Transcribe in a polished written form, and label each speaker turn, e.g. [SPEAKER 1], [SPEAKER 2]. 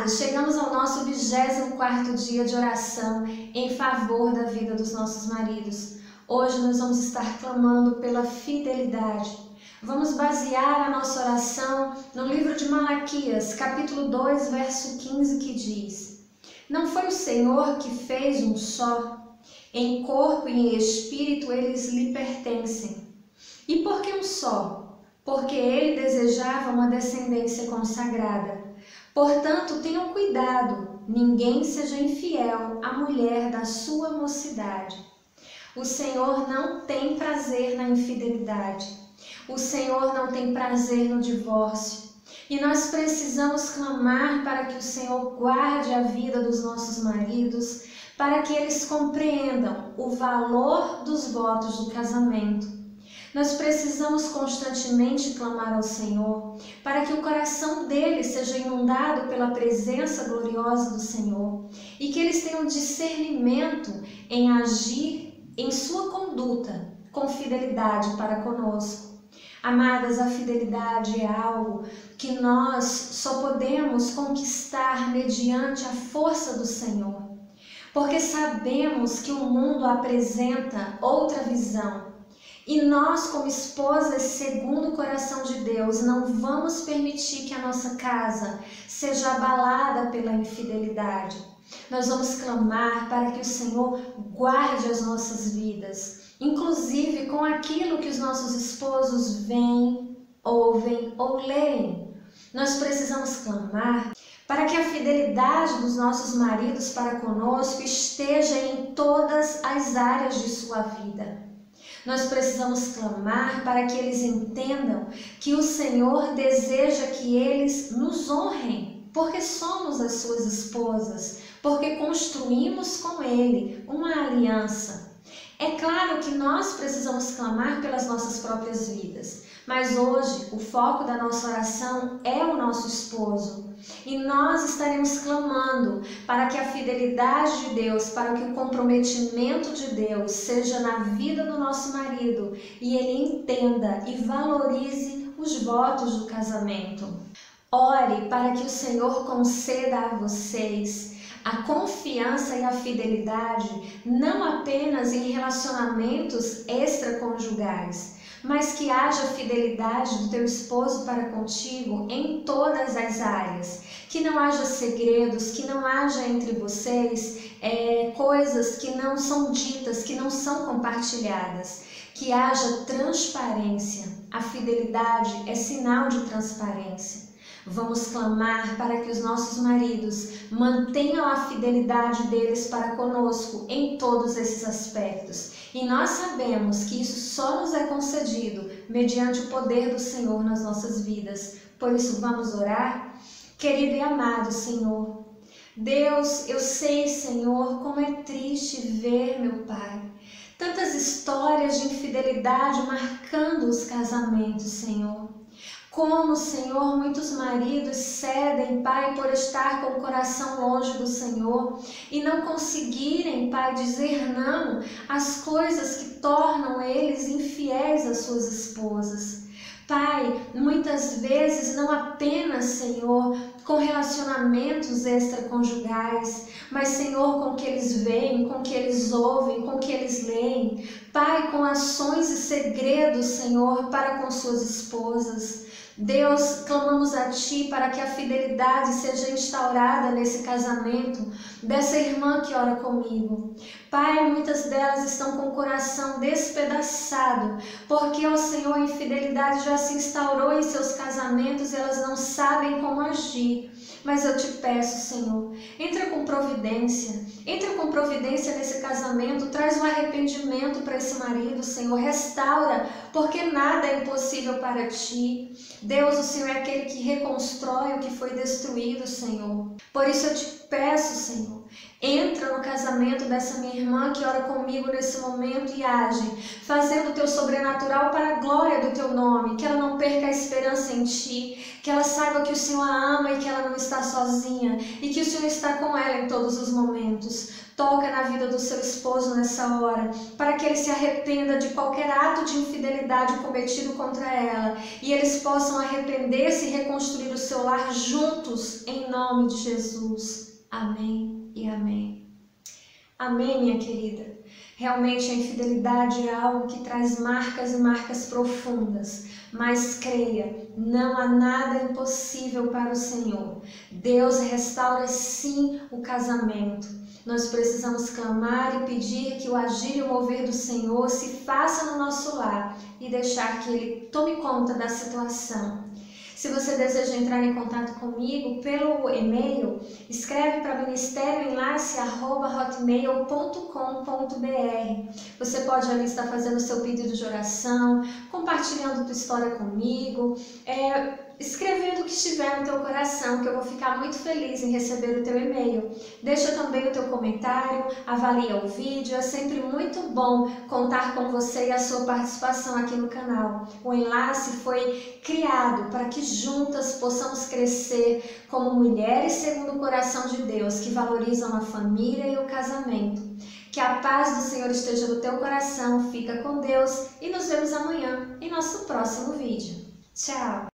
[SPEAKER 1] Amados, chegamos ao nosso 24º dia de oração em favor da vida dos nossos maridos. Hoje nós vamos estar clamando pela fidelidade. Vamos basear a nossa oração no livro de Malaquias, capítulo 2, verso 15, que diz: Não foi o Senhor que fez um só? Em corpo e em espírito eles lhe pertencem. E por que um só? Porque ele desejava uma descendência consagrada. Portanto, tenham cuidado, ninguém seja infiel à mulher da sua mocidade. O Senhor não tem prazer na infidelidade. O Senhor não tem prazer no divórcio. E nós precisamos clamar para que o Senhor guarde a vida dos nossos maridos, para que eles compreendam o valor dos votos do casamento. Nós precisamos constantemente clamar ao Senhor para que o coração deles seja inundado pela presença gloriosa do Senhor e que eles tenham discernimento em agir em sua conduta com fidelidade para conosco. Amadas, a fidelidade é algo que nós só podemos conquistar mediante a força do Senhor, porque sabemos que o mundo apresenta outra visão. E nós, como esposas segundo o coração de Deus, não vamos permitir que a nossa casa seja abalada pela infidelidade. Nós vamos clamar para que o Senhor guarde as nossas vidas, inclusive com aquilo que os nossos esposos veem, ouvem ou leem. Nós precisamos clamar para que a fidelidade dos nossos maridos para conosco esteja em todas as áreas de sua vida. Nós precisamos clamar para que eles entendam que o Senhor deseja que eles nos honrem, porque somos as suas esposas, porque construímos com Ele uma aliança. É claro que nós precisamos clamar pelas nossas próprias vidas, mas hoje o foco da nossa oração é o nosso esposo. E nós estaremos clamando para que a fidelidade de Deus, para que o comprometimento de Deus seja na vida do nosso marido e ele entenda e valorize os votos do casamento. Ore para que o Senhor conceda a vocês a confiança e a fidelidade não apenas em relacionamentos extraconjugais, mas que haja fidelidade do teu esposo para contigo em todas as áreas, que não haja segredos, que não haja entre vocês coisas que não são ditas, que não são compartilhadas, que haja transparência. A fidelidade é sinal de transparência. Vamos clamar para que os nossos maridos mantenham a fidelidade deles para conosco em todos esses aspectos. E nós sabemos que isso só nos é concedido mediante o poder do Senhor nas nossas vidas. Por isso vamos orar? Querido e amado Senhor, Deus, eu sei, Senhor, como é triste ver, meu Pai, tantas histórias de infidelidade marcando os casamentos, Senhor. Como, Senhor, muitos maridos cedem, Pai, por estar com o coração longe do Senhor e não conseguirem, Pai, dizer não às coisas que tornam eles infiéis às suas esposas. Pai, muitas vezes não apenas, Senhor, com relacionamentos extraconjugais, mas, Senhor, com o que eles veem, com o que eles ouvem, com o que eles leem. Pai, com ações e segredos, Senhor, para com suas esposas. Deus, clamamos a Ti para que a fidelidade seja instaurada nesse casamento dessa irmã que ora comigo. Pai, muitas delas estão com o coração despedaçado, porque, ó Senhor, a infidelidade já se instaurou em seus casamentos e elas não sabem como agir. Mas eu te peço, Senhor, entra com providência nesse casamento, traz um arrependimento para esse marido, Senhor, restaura, porque nada é impossível para Ti. Deus, o Senhor é aquele que reconstrói o que foi destruído, Senhor. Por isso eu te peço, Senhor, Entra no casamento dessa minha irmã que ora comigo nesse momento e age, fazendo o teu sobrenatural para a glória do teu nome, que ela não perca a esperança em ti, que ela saiba que o Senhor a ama e que ela não está sozinha e que o Senhor está com ela em todos os momentos. Toca na vida do seu esposo nessa hora, para que ele se arrependa de qualquer ato de infidelidade cometido contra ela e eles possam arrepender-se e reconstruir o seu lar juntos, em nome de Jesus. Amém e amém. Amém, minha querida. Realmente a infidelidade é algo que traz marcas e marcas profundas, mas creia, não há nada impossível para o Senhor. Deus restaura sim o casamento. Nós precisamos clamar e pedir que o agir e o mover do Senhor se faça no nosso lar e deixar que Ele tome conta da situação. Se você deseja entrar em contato comigo pelo e-mail, escreve para ministérioenlace@hotmail.com.br. Você pode ali estar fazendo o seu pedido de oração, compartilhando tua história comigo, escrevendo o que estiver no teu coração, que eu vou ficar muito feliz em receber o teu e-mail. Deixa também o teu comentário, avalia o vídeo, é sempre muito bom contar com você e a sua participação aqui no canal. O Enlace foi criado para que juntas possamos crescer como mulheres segundo o coração de Deus, que valorizam a família e o casamento. Que a paz do Senhor esteja no teu coração, fica com Deus e nos vemos amanhã em nosso próximo vídeo. Tchau!